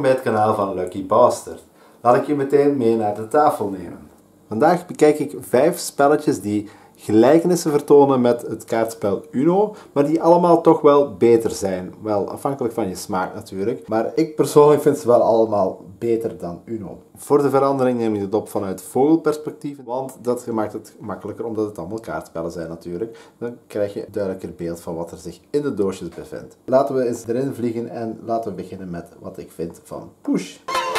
bij het kanaal van Lucky Bastard. Laat ik je meteen mee naar de tafel nemen. Vandaag bekijk ik 5 spelletjes die gelijkenissen vertonen met het kaartspel Uno, maar die allemaal toch wel beter zijn. Wel, afhankelijk van je smaak natuurlijk, maar ik persoonlijk vind ze wel allemaal beter dan Uno. Voor de verandering neem ik het op vanuit vogelperspectief, want dat maakt het makkelijker omdat het allemaal kaartspellen zijn natuurlijk. Dan krijg je een duidelijker beeld van wat er zich in de doosjes bevindt. Laten we eens erin vliegen en laten we beginnen met wat ik vind van Push.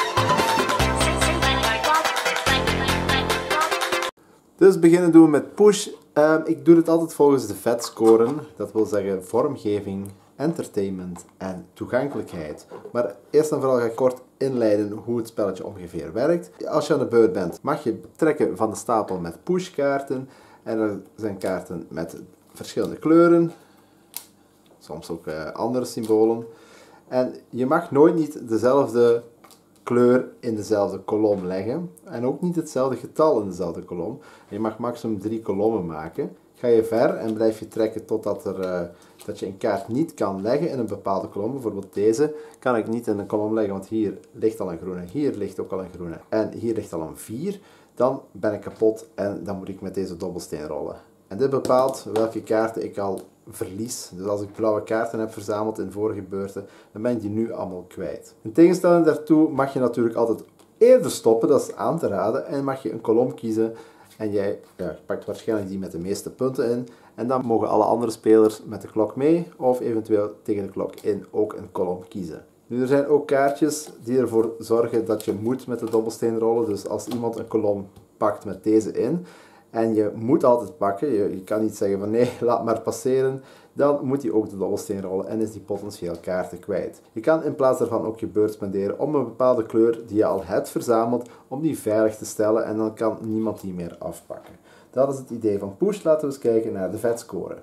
Dus beginnen doen we met Push. Ik doe het altijd volgens de VET-scoren. Dat wil zeggen vormgeving, entertainment en toegankelijkheid. Maar eerst en vooral ga ik kort inleiden hoe het spelletje ongeveer werkt. Als je aan de beurt bent, mag je trekken van de stapel met pushkaarten. En er zijn kaarten met verschillende kleuren. Soms ook andere symbolen. En je mag nooit niet dezelfde kleur in dezelfde kolom leggen en ook niet hetzelfde getal in dezelfde kolom. Je mag maximum 3 kolommen maken. Ga je ver en blijf je trekken totdat dat je een kaart niet kan leggen in een bepaalde kolom. Bijvoorbeeld deze kan ik niet in een kolom leggen, want hier ligt al een groene, hier ligt ook al een groene en hier ligt al een 4. Dan ben ik kapot en dan moet ik met deze dobbelsteen rollen. En dit bepaalt welke kaarten ik al verlies. Dus als ik blauwe kaarten heb verzameld in vorige beurten, dan ben ik die nu allemaal kwijt. In tegenstelling daartoe mag je natuurlijk altijd eerder stoppen, dat is aan te raden, en mag je een kolom kiezen en jij pakt waarschijnlijk die met de meeste punten in. En dan mogen alle andere spelers met de klok mee of eventueel tegen de klok in ook een kolom kiezen. Nu, er zijn ook kaartjes die ervoor zorgen dat je moet met de dobbelsteen rollen. Dus als iemand een kolom pakt met deze in, en je moet altijd pakken, je kan niet zeggen van nee, laat maar passeren, dan moet hij ook de dobbelsteen rollen en is die potentieel kaarten kwijt. Je kan in plaats daarvan ook je beurt spenderen om een bepaalde kleur die je al hebt verzameld, om die veilig te stellen en dan kan niemand die meer afpakken. Dat is het idee van Push. Laten we eens kijken naar de VET-score.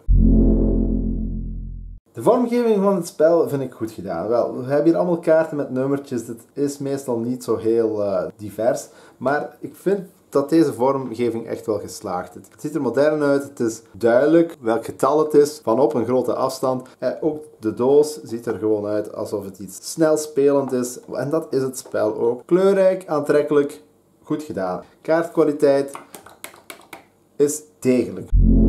De vormgeving van het spel vind ik goed gedaan. Wel, we hebben hier allemaal kaarten met nummertjes, dit is meestal niet zo heel divers, maar ik vind dat deze vormgeving echt wel geslaagd is. Het ziet er modern uit, het is duidelijk welk getal het is, van op een grote afstand. Ook de doos ziet er gewoon uit alsof het iets snelspelend is. En dat is het spel ook. Kleurrijk, aantrekkelijk, goed gedaan. Kaartkwaliteit is degelijk.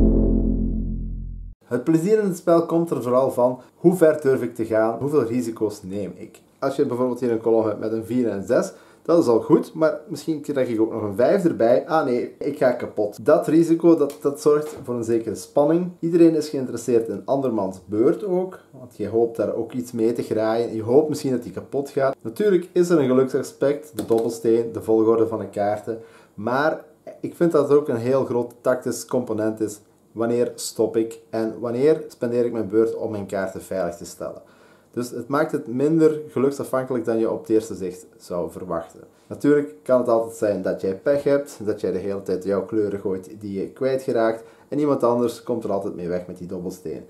Het plezier in het spel komt er vooral van hoe ver durf ik te gaan, hoeveel risico's neem ik. Als je bijvoorbeeld hier een kolom hebt met een 4 en een 6, dat is al goed, maar misschien krijg ik ook nog een 5 erbij. Ah nee, ik ga kapot. Dat risico, dat zorgt voor een zekere spanning. Iedereen is geïnteresseerd in andermans beurt ook, want je hoopt daar ook iets mee te graaien. Je hoopt misschien dat die kapot gaat. Natuurlijk is er een geluksaspect, de dobbelsteen, de volgorde van de kaarten, maar ik vind dat het ook een heel groot tactisch component is. Wanneer stop ik en wanneer spendeer ik mijn beurt om mijn kaarten veilig te stellen. Dus het maakt het minder geluksafhankelijk dan je op het eerste zicht zou verwachten. Natuurlijk kan het altijd zijn dat jij pech hebt, dat jij de hele tijd jouw kleuren gooit die je kwijtgeraakt en iemand anders komt er altijd mee weg met die dobbelsteen.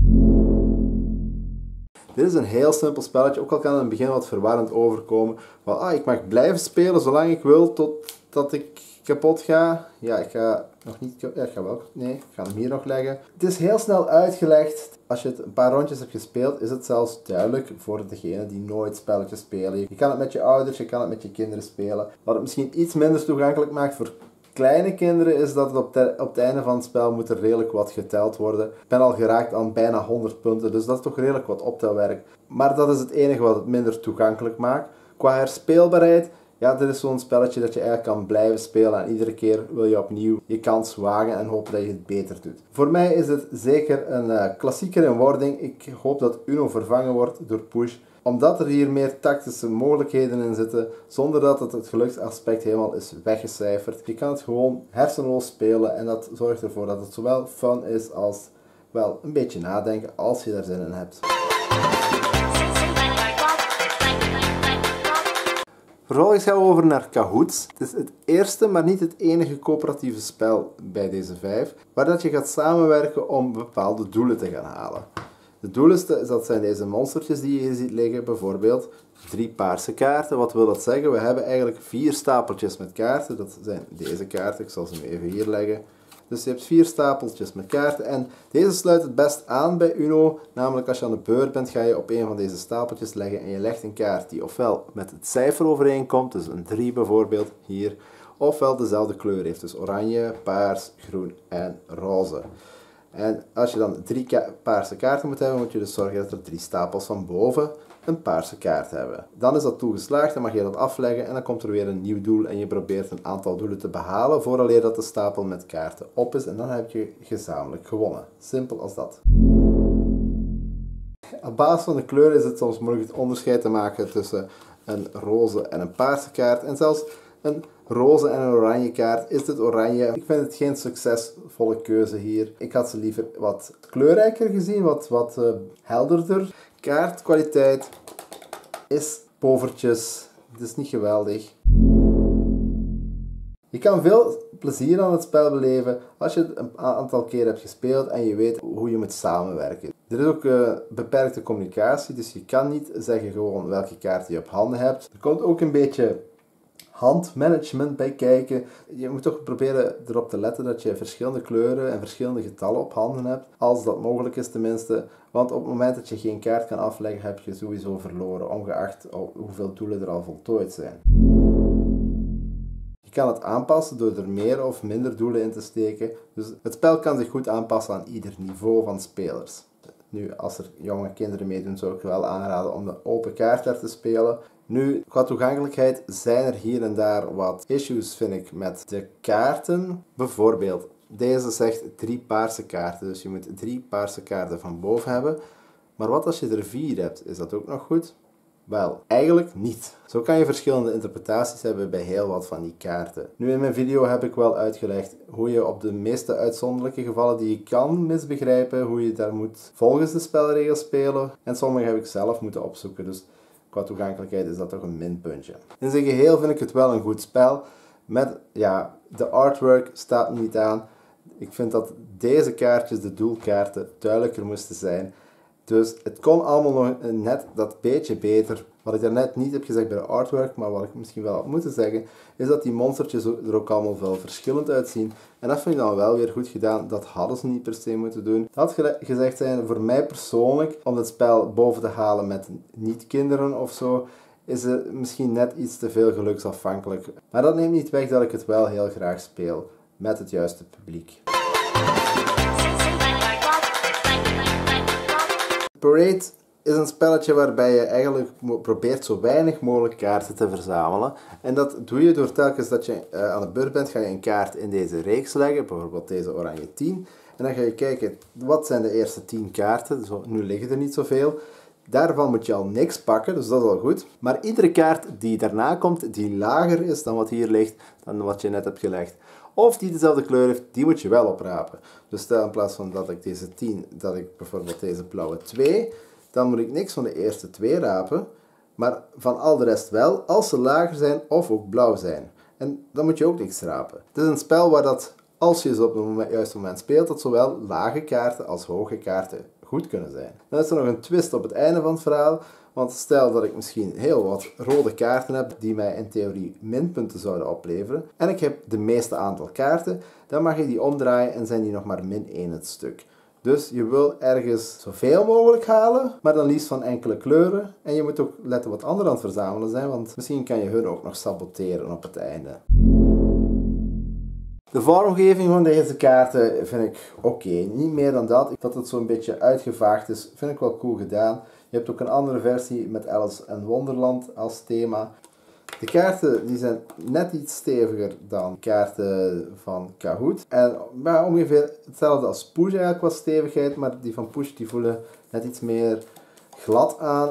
Dit is een heel simpel spelletje, ook al kan het in het begin wat verwarrend overkomen. Van, ik mag blijven spelen zolang ik wil totdat ik kapot ga. Ja, ik ga nog niet... Ja, ik ga wel... Nee, ik ga hem hier nog leggen. Het is heel snel uitgelegd. Als je het een paar rondjes hebt gespeeld, is het zelfs duidelijk voor degenen die nooit spelletjes spelen. Je kan het met je ouders, je kan het met je kinderen spelen. Wat het misschien iets minder toegankelijk maakt voor kleine kinderen, is dat het op het einde van het spel moet er redelijk wat geteld worden. Ik ben al geraakt aan bijna 100 punten, dus dat is toch redelijk wat optelwerk. Maar dat is het enige wat het minder toegankelijk maakt. Qua herspeelbaarheid, ja, dit is zo'n spelletje dat je eigenlijk kan blijven spelen en iedere keer wil je opnieuw je kans wagen en hopen dat je het beter doet. Voor mij is het zeker een klassieker in wording. Ik hoop dat Uno vervangen wordt door Push, omdat er hier meer tactische mogelijkheden in zitten, zonder dat het geluksaspect helemaal is weggecijferd. Je kan het gewoon hersenloos spelen en dat zorgt ervoor dat het zowel fun is als wel een beetje nadenken als je daar zin in hebt. Vervolgens gaan we over naar Kahoots. Het is het eerste, maar niet het enige coöperatieve spel bij deze 5, waar dat je gaat samenwerken om bepaalde doelen te gaan halen. De doelen, dat zijn deze monstertjes die je hier ziet liggen, bijvoorbeeld 3 paarse kaarten. Wat wil dat zeggen? We hebben eigenlijk 4 stapeltjes met kaarten. Dat zijn deze kaarten, ik zal ze even hier leggen. Dus je hebt 4 stapeltjes met kaarten en deze sluit het best aan bij Uno. Namelijk als je aan de beurt bent ga je op een van deze stapeltjes leggen en je legt een kaart die ofwel met het cijfer overeenkomt, dus een 3 bijvoorbeeld hier, ofwel dezelfde kleur heeft. Dus oranje, paars, groen en roze. En als je dan 3 paarse kaarten moet hebben, moet je dus zorgen dat er 3 stapels van boven een paarse kaart hebben. Dan is dat doel geslaagd, dan mag je dat afleggen en dan komt er weer een nieuw doel en je probeert een aantal doelen te behalen vooraleer dat de stapel met kaarten op is en dan heb je gezamenlijk gewonnen. Simpel als dat. Op basis van de kleur is het soms moeilijk het onderscheid te maken tussen een roze en een paarse kaart en zelfs een roze en een oranje kaart. Is het oranje? Ik vind het geen succesvolle keuze hier. Ik had ze liever wat kleurrijker gezien, wat helderder. Kaartkwaliteit is povertjes. Het is niet geweldig. Je kan veel plezier aan het spel beleven als je het een aantal keer hebt gespeeld en je weet hoe je moet samenwerken. Er is ook beperkte communicatie, dus je kan niet zeggen gewoon welke kaarten je op handen hebt. Er komt ook een beetje handmanagement bij kijken. Je moet toch proberen erop te letten dat je verschillende kleuren en verschillende getallen op handen hebt. Als dat mogelijk is tenminste. Want op het moment dat je geen kaart kan afleggen heb je sowieso verloren. Ongeacht hoeveel doelen er al voltooid zijn. Je kan het aanpassen door er meer of minder doelen in te steken. Dus het spel kan zich goed aanpassen aan ieder niveau van spelers. Nu, als er jonge kinderen meedoen, zou ik wel aanraden om de open kaart daar te spelen. Nu, qua toegankelijkheid zijn er hier en daar wat issues, vind ik, met de kaarten. Bijvoorbeeld, deze zegt 3 paarse kaarten, dus je moet 3 paarse kaarten van boven hebben. Maar wat als je er 4 hebt? Is dat ook nog goed? Wel, eigenlijk niet. Zo kan je verschillende interpretaties hebben bij heel wat van die kaarten. Nu in mijn video heb ik wel uitgelegd hoe je op de meeste uitzonderlijke gevallen die je kan misbegrijpen, hoe je daar moet volgens de spelregels spelen. En sommige heb ik zelf moeten opzoeken, dus qua toegankelijkheid is dat toch een minpuntje. In zijn geheel vind ik het wel een goed spel. Met, ja, de artwork staat niet aan. Ik vind dat deze kaartjes, de doelkaarten, duidelijker moesten zijn. Dus het kon allemaal nog net dat beetje beter. Wat ik daarnet niet heb gezegd bij de artwork, maar wat ik misschien wel had moeten zeggen, is dat die monstertjes er ook allemaal wel verschillend uitzien. En dat vind ik dan wel weer goed gedaan. Dat hadden ze niet per se moeten doen. Dat had gezegd zijn, voor mij persoonlijk, om het spel boven te halen met niet-kinderen of zo, is het misschien net iets te veel geluksafhankelijk. Maar dat neemt niet weg dat ik het wel heel graag speel, met het juiste publiek. Parade is een spelletje waarbij je eigenlijk probeert zo weinig mogelijk kaarten te verzamelen. En dat doe je door telkens dat je aan de beurt bent, ga je een kaart in deze reeks leggen, bijvoorbeeld deze oranje 10. En dan ga je kijken, wat zijn de eerste 10 kaarten? Dus nu liggen er niet zoveel. Daarvan moet je al niks pakken, dus dat is al goed. Maar iedere kaart die daarna komt, die lager is dan wat hier ligt, dan wat je net hebt gelegd, of die dezelfde kleur heeft, die moet je wel oprapen. Dus stel in plaats van dat ik deze 10, dat ik bijvoorbeeld deze blauwe 2, dan moet ik niks van de eerste 2 rapen, maar van al de rest wel, als ze lager zijn of ook blauw zijn. En dan moet je ook niks rapen. Het is een spel waar dat, als je ze op het juiste moment speelt, dat zowel lage kaarten als hoge kaarten goed kunnen zijn. Dan is er nog een twist op het einde van het verhaal, want stel dat ik misschien heel wat rode kaarten heb die mij in theorie minpunten zouden opleveren en ik heb de meeste aantal kaarten, dan mag je die omdraaien en zijn die nog maar min 1 het stuk. Dus je wil ergens zoveel mogelijk halen, maar dan liefst van enkele kleuren. En je moet ook letten wat anderen aan het verzamelen zijn, want misschien kan je hun ook nog saboteren op het einde. De vormgeving van deze kaarten vind ik oké. Niet meer dan dat. Dat het zo'n beetje uitgevaagd is, vind ik wel cool gedaan. Je hebt ook een andere versie met Alice in Wonderland als thema. De kaarten die zijn net iets steviger dan kaarten van Kahoot. En maar ongeveer hetzelfde als Push eigenlijk qua stevigheid, maar die van Push die voelen net iets meer glad aan.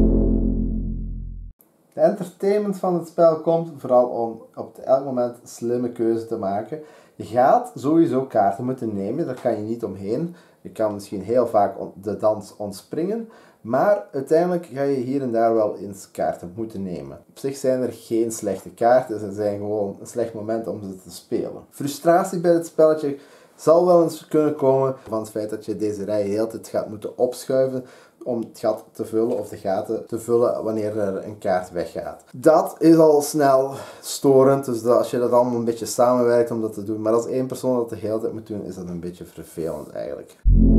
De entertainment van het spel komt vooral om op elk moment slimme keuze te maken. Je gaat sowieso kaarten moeten nemen, daar kan je niet omheen. Je kan misschien heel vaak de dans ontspringen, maar uiteindelijk ga je hier en daar wel eens kaarten moeten nemen. Op zich zijn er geen slechte kaarten, ze zijn gewoon een slecht moment om ze te spelen. Frustratie bij het spelletje zal wel eens kunnen komen van het feit dat je deze rij heel de tijd gaat moeten opschuiven. om het gat te vullen of de gaten te vullen wanneer er een kaart weggaat. Dat is al snel storend, dus als je dat allemaal een beetje samenwerkt om dat te doen, maar als één persoon dat de hele tijd moet doen, is dat een beetje vervelend eigenlijk.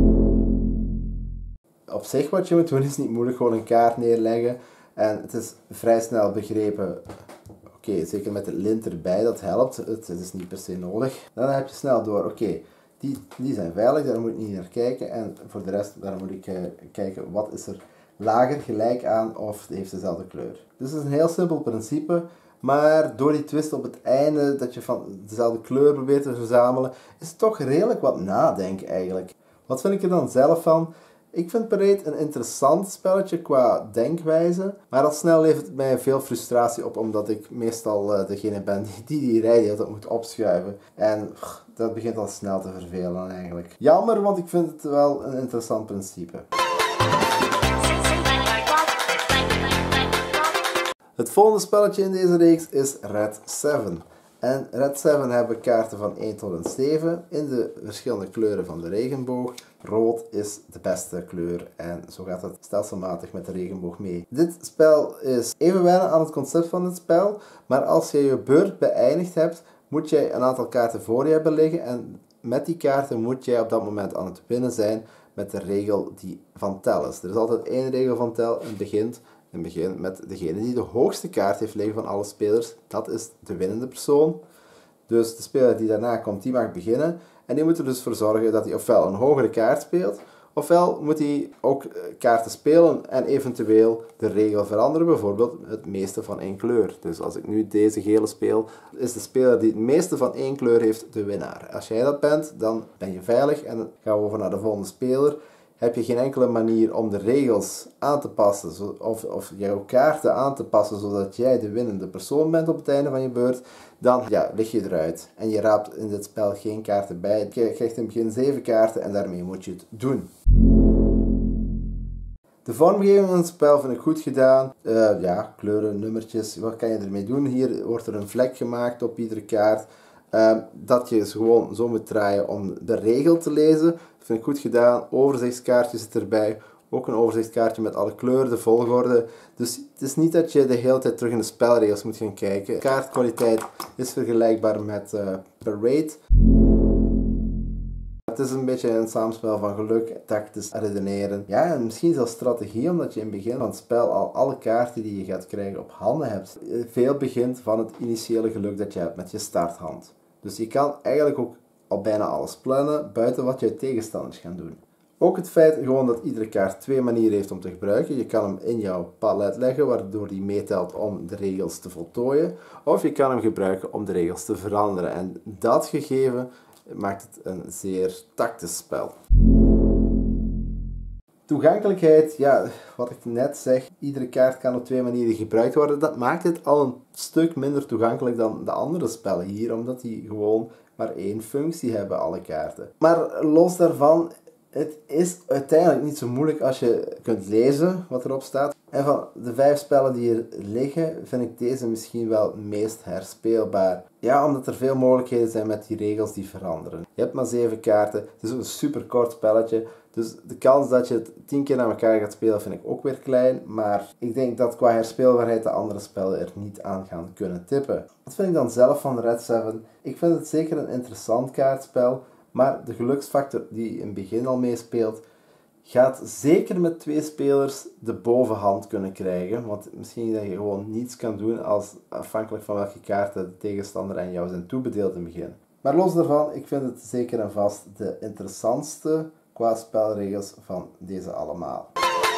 Op zich wat je moet doen is niet moeilijk, gewoon een kaart neerleggen en het is vrij snel begrepen. Oké, zeker met het lint erbij, dat helpt, het is niet per se nodig. Dan heb je snel door, oké, die zijn veilig, daar moet ik niet naar kijken en voor de rest daar moet ik kijken wat is er lager gelijk aan of heeft dezelfde kleur. Dus het is een heel simpel principe, maar door die twist op het einde dat je van dezelfde kleur probeert te verzamelen, is het toch redelijk wat nadenken eigenlijk. Wat vind ik er dan zelf van? Ik vind Parade een interessant spelletje qua denkwijze, maar al snel levert het mij veel frustratie op, omdat ik meestal degene ben die rij altijd moet opschuiven. En dat begint al snel te vervelen eigenlijk. Jammer, want ik vind het wel een interessant principe. Het volgende spelletje in deze reeks is Red 7. En Red 7 hebben kaarten van 1 tot en 7 in de verschillende kleuren van de regenboog. Rood is de beste kleur en zo gaat het stelselmatig met de regenboog mee. Dit spel is even wennen aan het concept van het spel, maar als je je beurt beëindigd hebt, moet jij een aantal kaarten voor je hebben liggen en met die kaarten moet jij op dat moment aan het winnen zijn met de regel die van tel is. Er is altijd één regel van tel en het begint met degene die de hoogste kaart heeft liggen van alle spelers. Dat is de winnende persoon. Dus de speler die daarna komt, die mag beginnen. En die moet er dus voor zorgen dat hij ofwel een hogere kaart speelt, ofwel moet hij ook kaarten spelen en eventueel de regel veranderen. Bijvoorbeeld het meeste van één kleur. Dus als ik nu deze gele speel, is de speler die het meeste van één kleur heeft de winnaar. Als jij dat bent, dan ben je veilig en dan gaan we over naar de volgende speler. Heb je geen enkele manier om de regels aan te passen of jouw kaarten aan te passen zodat jij de winnende persoon bent op het einde van je beurt, dan lig je eruit. En je raapt in dit spel geen kaarten bij. Je krijgt in het begin 7 kaarten en daarmee moet je het doen. De vormgeving van het spel vind ik goed gedaan. Kleuren, nummertjes, wat kan je ermee doen? Hier wordt er een vlek gemaakt op iedere kaart. Dat je ze gewoon zo moet draaien om de regel te lezen. Dat vind ik goed gedaan. Overzichtskaartje zit erbij. Ook een overzichtskaartje met alle kleuren, de volgorde. Dus het is niet dat je de hele tijd terug in de spelregels moet gaan kijken. De kaartkwaliteit is vergelijkbaar met Parade. Het is een beetje een samenspel van geluk, tactisch redeneren. Ja, en misschien zelfs strategie, omdat je in het begin van het spel al alle kaarten die je gaat krijgen op handen hebt. Veel begint van het initiële geluk dat je hebt met je starthand. Dus je kan eigenlijk ook al bijna alles plannen, buiten wat je tegenstanders gaan doen. Ook het feit gewoon dat iedere kaart 2 manieren heeft om te gebruiken. Je kan hem in jouw palet leggen, waardoor die meetelt om de regels te voltooien. Of je kan hem gebruiken om de regels te veranderen. En dat gegeven maakt het een zeer tactisch spel. Toegankelijkheid, wat ik net zeg, iedere kaart kan op 2 manieren gebruikt worden. Dat maakt het al een stuk minder toegankelijk dan de andere spellen hier, omdat die gewoon maar 1 functie hebben, alle kaarten. Maar los daarvan, het is uiteindelijk niet zo moeilijk als je kunt lezen wat erop staat. En van de 5 spellen die hier liggen, vind ik deze misschien wel het meest herspeelbaar. Ja, omdat er veel mogelijkheden zijn met die regels die veranderen. Je hebt maar 7 kaarten, het is ook een super kort spelletje. Dus de kans dat je het 10 keer naar elkaar gaat spelen vind ik ook weer klein. Maar ik denk dat qua herspeelbaarheid de andere spellen er niet aan gaan kunnen tippen. Wat vind ik dan zelf van Red 7? Ik vind het zeker een interessant kaartspel. Maar de geluksfactor die in het begin al meespeelt, gaat zeker met 2 spelers de bovenhand kunnen krijgen. Want misschien dat je gewoon niets kan doen als afhankelijk van welke kaarten de tegenstander aan jou zijn toebedeeld in het begin. Maar los daarvan, ik vind het zeker en vast de interessantste qua spelregels van deze allemaal.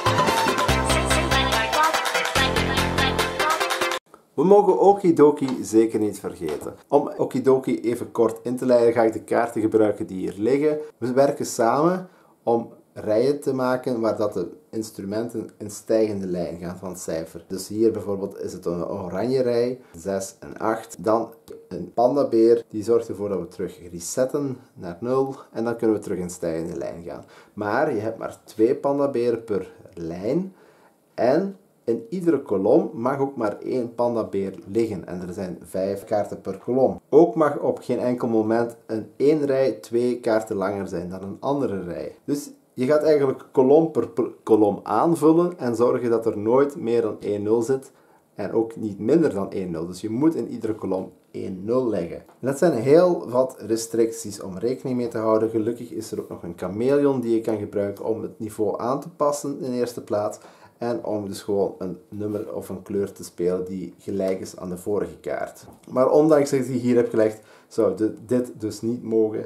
We mogen Okidoki zeker niet vergeten. Om Okidoki even kort in te leiden ga ik de kaarten gebruiken die hier liggen. We werken samen om rijen te maken waar dat de instrumenten in stijgende lijn gaan van het cijfer. Dus hier bijvoorbeeld is het een oranje rij, 6 en 8. Dan een pandabeer, die zorgt ervoor dat we terug resetten naar 0 en dan kunnen we terug in stijgende lijn gaan. Maar je hebt maar 2 pandaberen per lijn en in iedere kolom mag ook maar 1 pandabeer liggen en er zijn 5 kaarten per kolom. Ook mag op geen enkel moment een 1 rij 2 kaarten langer zijn dan een andere rij. Dus Je gaat eigenlijk kolom per kolom aanvullen en zorgen dat er nooit meer dan 1-0 zit en ook niet minder dan 1-0. Dus je moet in iedere kolom 1-0 leggen. En dat zijn heel wat restricties om rekening mee te houden. Gelukkig is er ook nog een chameleon die je kan gebruiken om het niveau aan te passen in eerste plaats. En om dus gewoon een nummer of een kleur te spelen die gelijk is aan de vorige kaart. Maar ondanks dat ik die hier heb gelegd, zou dit dus niet mogen.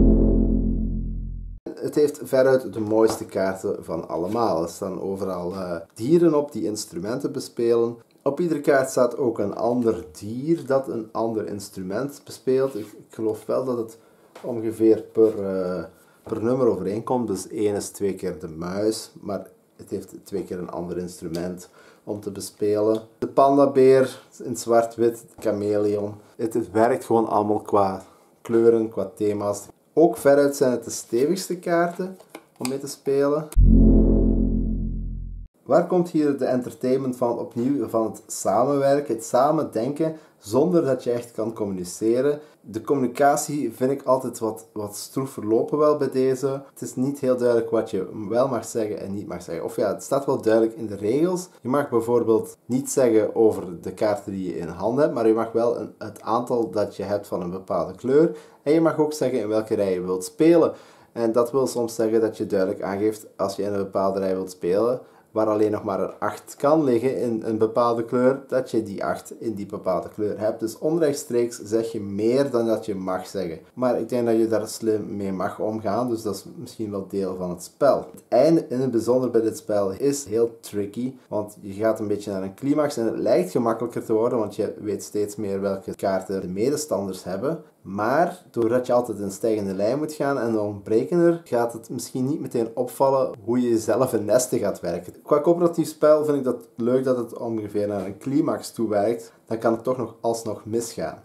Het heeft veruit de mooiste kaarten van allemaal. Er staan overal dieren op die instrumenten bespelen. Op iedere kaart staat ook een ander dier dat een ander instrument bespeelt. Ik geloof wel dat het ongeveer per nummer overeenkomt. Dus 1 is 2 keer de muis, maar het heeft 2 keer een ander instrument om te bespelen. De pandabeer in zwart-wit, chameleon. Het werkt gewoon allemaal qua kleuren, qua thema's. Ook veruit zijn het de stevigste kaarten om mee te spelen. Waar komt hier de entertainment van opnieuw? Van het samenwerken, het samen denken, zonder dat je echt kan communiceren. De communicatie vind ik altijd wat stroef verlopen wel bij deze. Het is niet heel duidelijk wat je wel mag zeggen en niet mag zeggen. Of ja, het staat wel duidelijk in de regels. Je mag bijvoorbeeld niet zeggen over de kaarten die je in handen hebt, maar je mag wel het aantal dat je hebt van een bepaalde kleur. En je mag ook zeggen in welke rij je wilt spelen. En dat wil soms zeggen dat je duidelijk aangeeft als je in een bepaalde rij wilt spelen, waar alleen nog maar een 8 kan liggen in een bepaalde kleur, dat je die 8 in die bepaalde kleur hebt. Dus onrechtstreeks zeg je meer dan dat je mag zeggen. Maar ik denk dat je daar slim mee mag omgaan, dus dat is misschien wel deel van het spel. Het einde in het bijzonder bij dit spel is heel tricky, want je gaat een beetje naar een climax en het lijkt gemakkelijker te worden, want je weet steeds meer welke kaarten de medestanders hebben. Maar doordat je altijd in stijgende lijn moet gaan en de ontbrekener, gaat het misschien niet meteen opvallen hoe je zelf in nesten gaat werken. Qua coöperatief spel vind ik dat leuk dat het ongeveer naar een climax toe werkt. Dan kan het toch nog alsnog misgaan.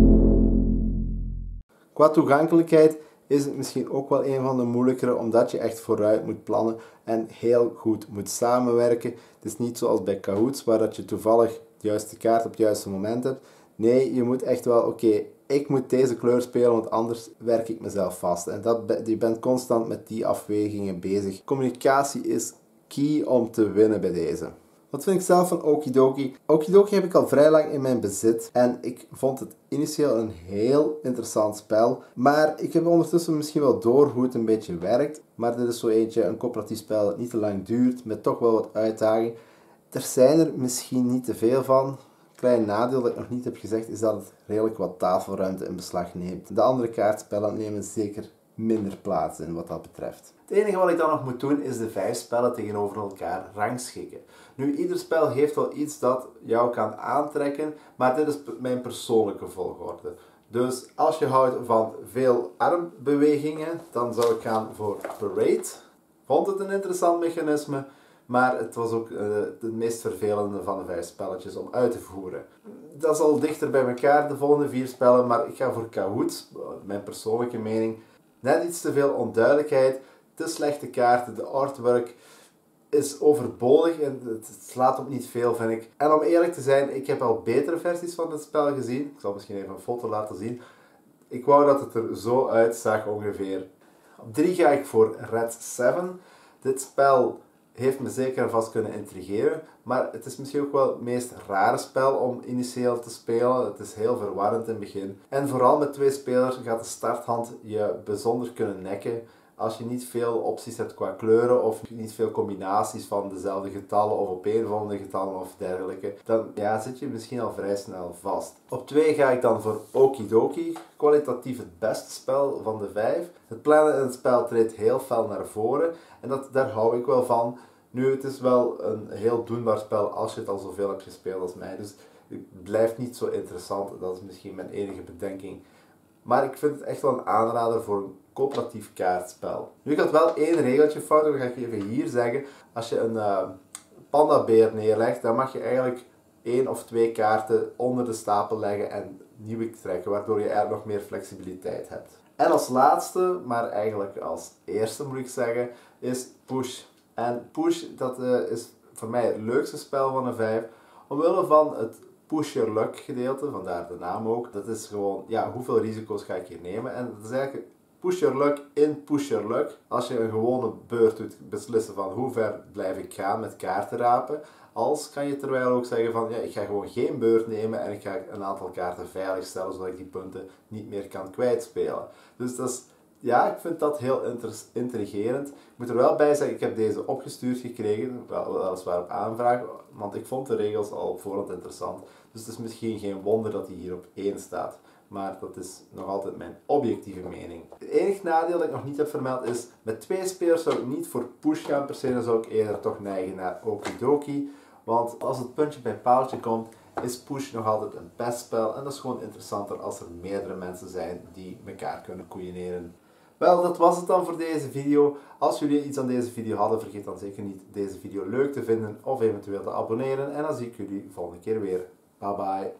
Qua toegankelijkheid is het misschien ook wel een van de moeilijkere, omdat je echt vooruit moet plannen en heel goed moet samenwerken. Het is niet zoals bij Kahoots, waar dat je toevallig de juiste kaart op het juiste moment hebt. Nee, je moet echt wel, oké, ik moet deze kleur spelen, want anders werk ik mezelf vast. En je bent constant met die afwegingen bezig. Communicatie is key om te winnen bij deze. Wat vind ik zelf van Okidoki? Okidoki heb ik al vrij lang in mijn bezit en ik vond het initieel een heel interessant spel. Maar ik heb ondertussen misschien wel door hoe het een beetje werkt. Maar dit is zo eentje, een coöperatief spel dat niet te lang duurt, met toch wel wat uitdaging. Er zijn er misschien niet te veel van. Klein nadeel dat ik nog niet heb gezegd is dat het redelijk wat tafelruimte in beslag neemt. De andere kaartspellen nemen zeker minder plaats in wat dat betreft. Het enige wat ik dan nog moet doen is de 5 spellen tegenover elkaar rangschikken. Nu, ieder spel heeft wel iets dat jou kan aantrekken, maar dit is mijn persoonlijke volgorde. Dus als je houdt van veel armbewegingen, dan zou ik gaan voor Parade. Vond het een interessant mechanisme. Maar het was ook het meest vervelende van de 5 spelletjes om uit te voeren. Dat is al dichter bij elkaar, de volgende 4 spellen, maar ik ga voor Kahoots, mijn persoonlijke mening. Net iets te veel onduidelijkheid, te slechte kaarten, de artwork is overbodig en het slaat op niet veel, vind ik. En om eerlijk te zijn, ik heb al betere versies van dit spel gezien. Ik zal misschien even een foto laten zien. Ik wou dat het er zo uitzag ongeveer. Op 3 ga ik voor Red 7. Dit spel heeft me zeker en vast kunnen intrigeren, maar het is misschien ook wel het meest rare spel om initieel te spelen. Het is heel verwarrend in het begin. En vooral met 2 spelers gaat de starthand je bijzonder kunnen nekken. Als je niet veel opties hebt qua kleuren of niet veel combinaties van dezelfde getallen of opeenvolgende getallen of dergelijke, dan ja, zit je misschien al vrij snel vast. Op 2 ga ik dan voor Okidoki, kwalitatief het beste spel van de 5. Het plannen in het spel treedt heel fel naar voren en daar hou ik wel van. Nu, het is wel een heel doenbaar spel als je het al zoveel hebt gespeeld als mij, dus het blijft niet zo interessant. Dat is misschien mijn enige bedenking. Maar ik vind het echt wel een aanrader voor een coöperatief kaartspel. Nu, ik had wel 1 regeltje fout, dat ga ik even hier zeggen. Als je een pandabeer neerlegt, dan mag je eigenlijk 1 of 2 kaarten onder de stapel leggen en nieuwe trekken, waardoor je eigenlijk nog meer flexibiliteit hebt. En als laatste, maar eigenlijk als eerste moet ik zeggen, is Push. En Push, dat is voor mij het leukste spel van de 5, omwille van het push your luck gedeelte, vandaar de naam ook. Dat is gewoon, ja, hoeveel risico's ga ik hier nemen? En dat is eigenlijk push your luck in push your luck. Als je een gewone beurt doet, beslissen van hoe ver blijf ik gaan met kaarten rapen. Als kan je terwijl ook zeggen van ja, ik ga gewoon geen beurt nemen en ik ga een aantal kaarten veilig stellen zodat ik die punten niet meer kan kwijtspelen. Dus dat is, ja, ik vind dat heel intrigerend. Ik moet er wel bij zeggen, ik heb deze opgestuurd gekregen, weliswaar op aanvraag, want ik vond de regels al op voorhand interessant. Dus het is misschien geen wonder dat hij hier op 1 staat. Maar dat is nog altijd mijn objectieve mening. Het enige nadeel dat ik nog niet heb vermeld is, met 2 spelers zou ik niet voor push gaan per se, dan zou ik eerder toch neigen naar okidoki. Want als het puntje bij paaltje komt, is push nog altijd een pestspel en dat is gewoon interessanter als er meerdere mensen zijn die elkaar kunnen koeieneren. Wel, dat was het dan voor deze video. Als jullie iets aan deze video hadden, vergeet dan zeker niet deze video leuk te vinden of eventueel te abonneren. En dan zie ik jullie volgende keer weer. Bye bye.